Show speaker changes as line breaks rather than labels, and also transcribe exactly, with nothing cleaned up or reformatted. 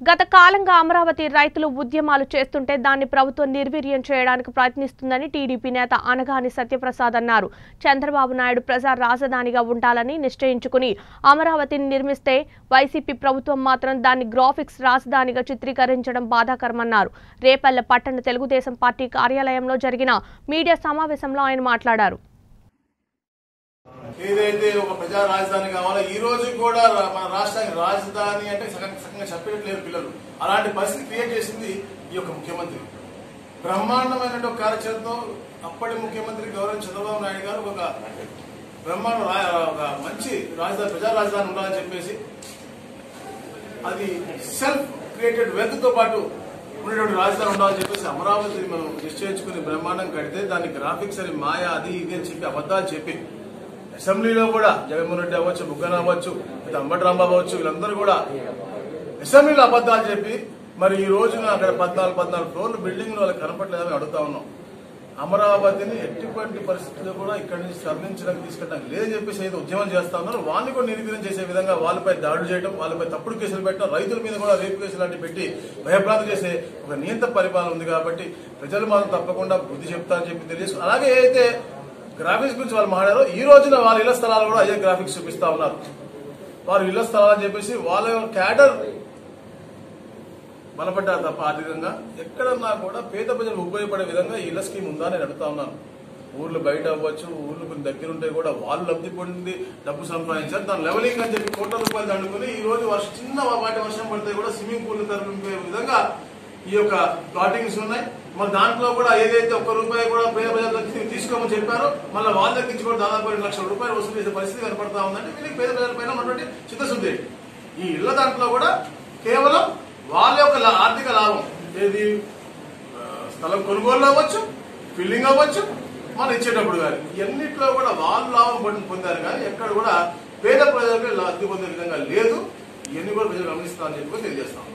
గత కాలంగా అమరావతి రైతులు ఉద్యమాలు చేస్తుంటే దాన్ని ప్రభుత్వం నిర్వీర్యం చేయడానికి ప్రయత్నిస్తుందని టీడీపీ నేత అనగాని సత్యప్రసాద్ అన్నారు. చంద్రబాబు నాయుడు ప్రజా రాజధానిగా ఉండాలని నిశ్చయించుకుని అమరావతిని నిర్మిస్తే వైసీపీ ప్రభుత్వం మాత్రం దాన్ని గ్రాఫిక్స్ రాజధానిగా చిత్రీకరించడం బాధాకరమన్నారు. రేపల్లె పట్టణ తెలుగుదేశం పార్టీ కార్యాలయంలో జరిగిన మీడియా సమావేశంలో ఆయన మాట్లాడారు.
ఏదైతే ఒక ప్రజా రాజధాని కావాలో ఈ రోజు కూడా మన రాష్ట్రానికి రాజధాని అంటే సగంగా చెప్పట్లేదు పిల్లలు. అలాంటి పరిస్థితి క్రియేట్ చేసింది ఈ యొక్క ముఖ్యమంత్రి. బ్రహ్మాండమైన కార్యచరణతో అప్పటి ముఖ్యమంత్రి గౌరవ చంద్రబాబు నాయుడు గారు ఒక బ్రహ్మాండ ఒక మంచి రాజధాని ప్రజా రాజధాని ఉండాలని చెప్పేసి అది సెల్ఫ్ క్రియేటెడ్ వెల్త్ తో పాటు ఉండేటువంటి రాజధాని ఉండాలని చెప్పేసి అమరావతిని మనం నిశ్చయించుకుని బ్రహ్మాండం కడితే దాని గ్రాఫిక్స్ అని మాయా అది ఇది అని చెప్పి అబద్దాలు చెప్పి అసెంబ్లీలో కూడా జగన్మోహన్ రెడ్డి అవ్వచ్చు, బుగ్గన అవ్వచ్చు, అంబటి రాంబాబు అవ్వచ్చు, వీళ్ళందరూ కూడా అసెంబ్లీలో అబద్దాలు చెప్పి మరి ఈ రోజున అక్కడ పద్నాలుగు పద్నాలుగు ఫ్లోర్లు బిల్డింగ్లు వాళ్ళకి కనపట్లేదని అడుగుతా ఉన్నాం. అమరావతిని ఎటువంటి పరిస్థితుల్లో కూడా ఇక్కడి నుంచి తరలించడానికి తీసుకెళ్ళడానికి లేదని చెప్పేసి ఏదో ఉద్యమం చేస్తా ఉన్నారు. వాళ్ళని కూడా నిర్వీర్యం చేసే విధంగా వాళ్ళపై దాడులు చేయడం, వాళ్ళపై తప్పుడు కేసులు పెట్టడం, రైతుల మీద కూడా రేపు కేసులు లాంటివి పెట్టి భయభ్రాంతి చేసే ఒక నియంత్ర పరిపాలన ఉంది. కాబట్టి ప్రజలు మాత్రం తప్పకుండా బుద్ధి చెప్తారని చెప్పి తెలియజేసు. అలాగే అయితే గ్రాఫిక్స్ గురించి వాళ్ళు మాట్లాడారు. ఈ రోజున వాళ్ళ ఇళ్ల స్థలాలు కూడా అదే గ్రాఫిక్స్ చూపిస్తా ఉన్నారు. వారు ఇళ్ల స్థలాలు అని చెప్పేసి వాళ్ళ క్యాడర్ బలపడ్డారు తప్ప ఆర్థికంగా ఎక్కడన్నా కూడా పేద ప్రజలకు ఉపయోగపడే విధంగా ఇళ్ల స్కీమ్ ఉందా నేను అడుగుతా ఉన్నాను. ఊర్లు బయట అవ్వచ్చు, ఊర్లు కొన్ని దగ్గరుంటే కూడా వాళ్ళు లబ్ధి పొంది డబ్బు సంపాదించారు. దాని లెవలింగ్ అని చెప్పి కోట్ల రూపాయలు దండుకుని ఈ రోజు వర్షం చిన్న వాటి వర్షం పడితే కూడా స్విమ్మింగ్ పూల్ తరలింపే విధంగా ఈ యొక్క ప్లాటింగ్స్ ఉన్నాయి. మరి దాంట్లో కూడా ఏదైతే ఒక్క రూపాయి కూడా పేద ప్రజలకు తీసుకోమని చెప్పారో మళ్ళీ వాళ్ళ దగ్గర నుంచి కూడా దాదాపు రెండు లక్షల రూపాయలు వసూలు చేసే పరిస్థితి కనపడతా ఉందంటే వీళ్ళకి పేద ప్రజల పైన ఉన్నటువంటి చిత్తశుద్ధి. ఈ ఇళ్ల దాంట్లో కూడా కేవలం వాళ్ళ యొక్క ఆర్థిక లాభం ఏది స్థలం కొనుగోలు అవ్వచ్చు, ఫిల్లింగ్ అవ్వచ్చు, మనం ఇచ్చేటప్పుడు కానీ ఇవన్నిట్లో కూడా వాళ్ళు లాభం పొందారు కానీ ఎక్కడ కూడా పేద ప్రజలకు లబ్ధి పొందే విధంగా లేదు. ఇవన్నీ కూడా ప్రజలు గమనిస్తామని చెప్పి తెలియజేస్తాం.